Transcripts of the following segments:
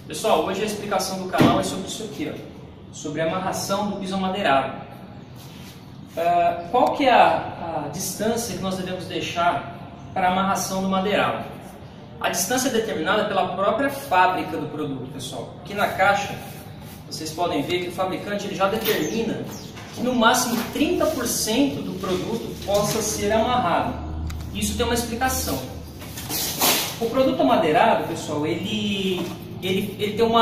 Pessoal, hoje a explicação do canal é sobre isso aqui, ó, sobre a amarração do piso amadeirado. Qual que é a distância que nós devemos deixar para a amarração do madeirado? A distância é determinada pela própria fábrica do produto, pessoal. Aqui na caixa, vocês podem ver que o fabricante ele já determina que no máximo 30% do produto possa ser amarrado. Isso tem uma explicação. O produto amadeirado, pessoal, ele tem uma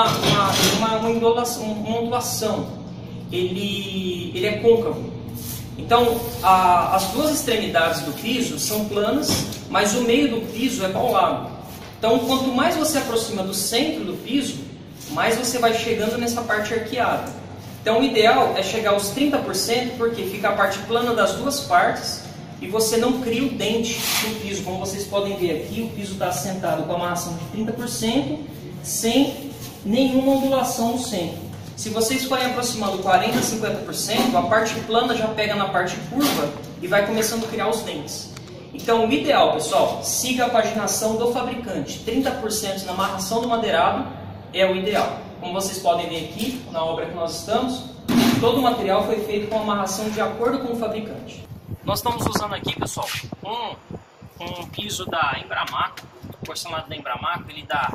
ondulação. Ele é côncavo. Então, as duas extremidades do piso são planas, mas o meio do piso é paulado. Então, quanto mais você aproxima do centro do piso, mais você vai chegando nessa parte arqueada. Então, o ideal é chegar aos 30%, porque fica a parte plana das duas partes e você não cria o dente no piso. Como vocês podem ver aqui, o piso está assentado com a amarração de 30%, sem nenhuma ondulação no centro. Se vocês forem aproximando 40% a 50%, a parte plana já pega na parte curva e vai começando a criar os dentes. Então, o ideal, pessoal, siga a paginação do fabricante. 30% na amarração do madeirado é o ideal. Como vocês podem ver aqui, na obra que nós estamos, todo o material foi feito com amarração de acordo com o fabricante. Nós estamos usando aqui, pessoal, um piso da Embramaco, porcelanato da Embramaco. Ele dá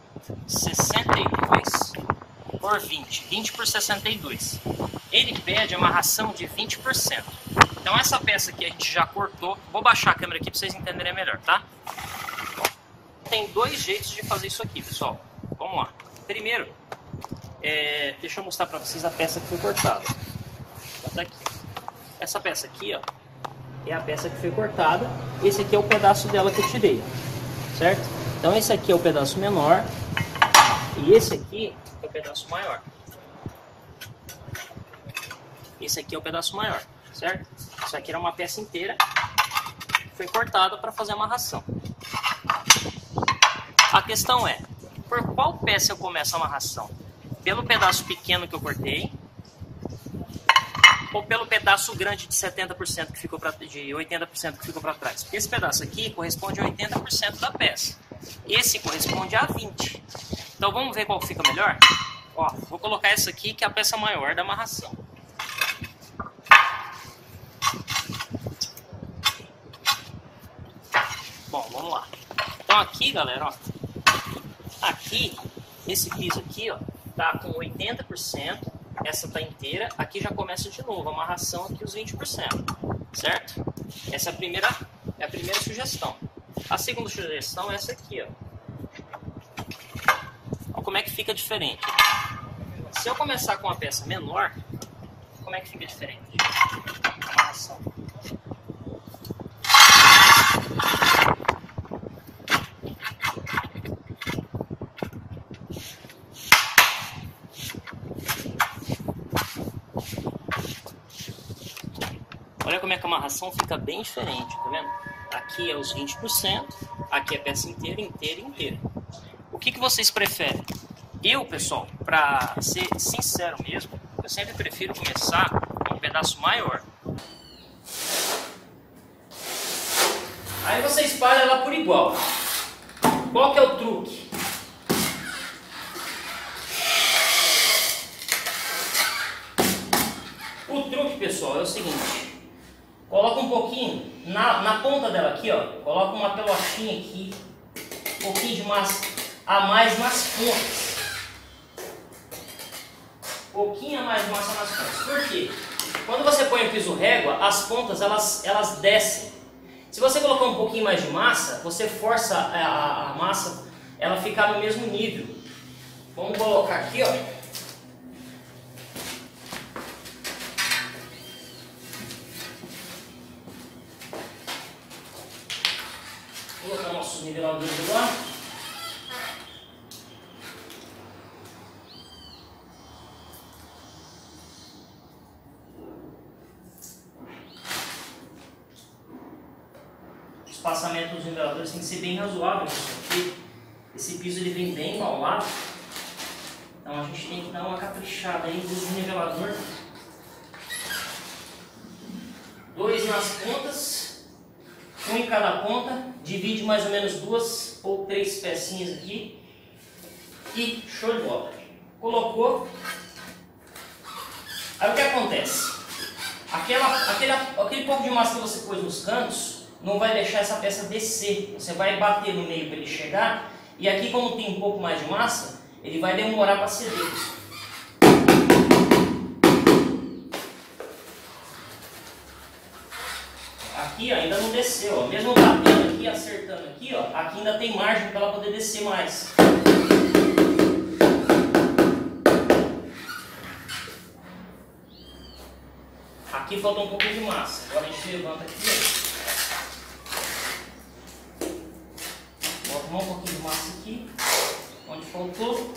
62 por 20, 20 por 62. Ele pede amarração de 20%. Então essa peça aqui a gente já cortou. Vou baixar a câmera aqui para vocês entenderem melhor, tá? Tem dois jeitos de fazer isso aqui, pessoal. Vamos lá. Primeiro, deixa eu mostrar para vocês a peça que foi cortada. Tá aqui. Essa peça aqui, ó, é a peça que foi cortada. Esse aqui é o pedaço dela que eu tirei, certo? Então esse aqui é o pedaço menor e esse aqui é o pedaço maior. Esse aqui é o pedaço maior, certo? Isso aqui era uma peça inteira que foi cortada para fazer a amarração. A questão é, por qual peça eu começo a amarração? Pelo pedaço pequeno que eu cortei ou pelo pedaço grande de 70% que ficou de 80% que ficou para trás? Esse pedaço aqui corresponde a 80% da peça. Esse corresponde a 20%. Então vamos ver qual fica melhor? Ó, vou colocar essa aqui que é a peça maior da amarração. Bom, vamos lá. Então aqui, galera, ó, aqui, esse piso aqui, ó, tá com 80%, essa tá inteira, aqui já começa de novo, a amarração aqui os 20%, certo? Essa é a primeira sugestão. A segunda sugestão é essa aqui, ó. Olha como é que fica diferente. Se eu começar com uma peça menor, como é que fica diferente? A amarração. Olha como é que a amarração fica bem diferente, tá vendo? Aqui é os 20%, aqui é a peça inteira, inteira, inteira. O que vocês preferem? Eu, pessoal, para ser sincero mesmo, eu sempre prefiro começar com um pedaço maior. Aí você espalha ela por igual. Qual que é o truque? O truque, pessoal, é o seguinte. Coloca um pouquinho na ponta dela aqui, ó. Coloca uma pelotinha aqui, um pouquinho de massa a mais nas pontas. Um pouquinho a mais de massa nas pontas. Por quê? Quando você põe o piso régua, as pontas elas descem. Se você colocar um pouquinho mais de massa, você força a massa ela ficar no mesmo nível. Vamos colocar aqui, ó. Vou colocar nossos niveladores do lado. O espaçamento dos niveladores tem que ser bem razoável, porque esse piso ele vem bem paulado. Então a gente tem que dar uma caprichada aí no nivelador. 2 nas pontas, um em cada ponta, divide mais ou menos 2 ou 3 pecinhas aqui E show de bola. Colocou. Aí o que acontece? Aquele pouco de massa que você pôs nos cantos não vai deixar essa peça descer. Você vai bater no meio para ele chegar. E aqui, como tem um pouco mais de massa, ele vai demorar para ceder. Aqui ó, ainda não desceu, ó. Mesmo batendo aqui, acertando aqui, ó, aqui ainda tem margem para ela poder descer mais. Aqui falta um pouco de massa. Agora a gente levanta aqui, ó. Bota um pouquinho de massa aqui, onde faltou.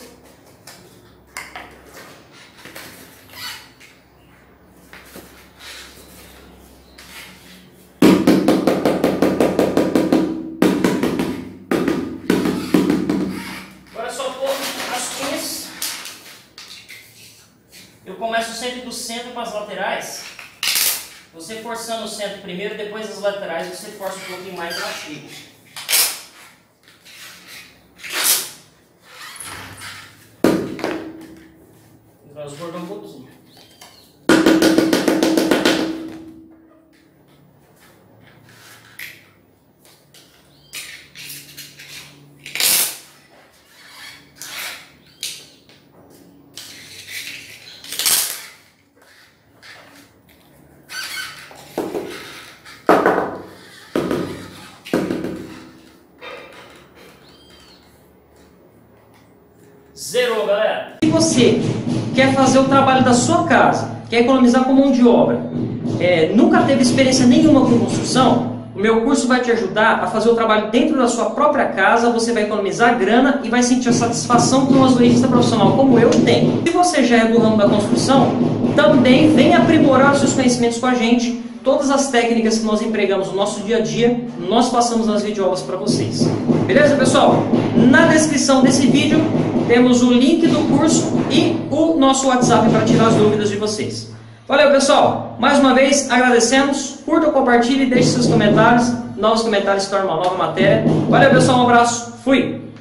Eu começo sempre do centro para as laterais. Você forçando o centro primeiro, depois as laterais você força um pouquinho mais baixinho. Transbordou um pouquinho. Zerou, galera! Se você quer fazer o trabalho da sua casa, quer economizar com mão de obra, nunca teve experiência nenhuma com construção, o meu curso vai te ajudar a fazer o trabalho dentro da sua própria casa, você vai economizar grana e vai sentir a satisfação que um azuleirista profissional como eu tem. Se você já é do ramo da construção, também vem aprimorar os seus conhecimentos com a gente. Todas as técnicas que nós empregamos no nosso dia a dia, nós passamos nas videoaulas para vocês. Beleza, pessoal? Na descrição desse vídeo temos o link do curso e o nosso WhatsApp para tirar as dúvidas de vocês. Valeu, pessoal! Mais uma vez, agradecemos. Curta, compartilhe, deixe seus comentários. Novos comentários se tornam uma nova matéria. Valeu, pessoal! Um abraço. Fui!